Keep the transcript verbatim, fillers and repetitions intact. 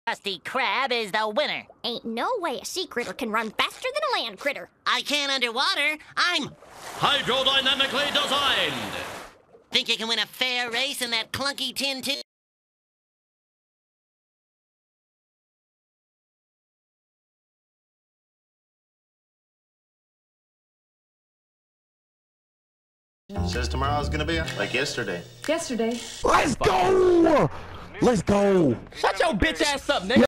Krusty Krab is the winner. Ain't no way a sea critter can run faster than a land critter. I can underwater. I'm hydrodynamically designed. Think you can win a fair race in that clunky tin tube? Says tomorrow's gonna be like yesterday. Yesterday. Let's go! Let's go! Shut your bitch ass up, nigga.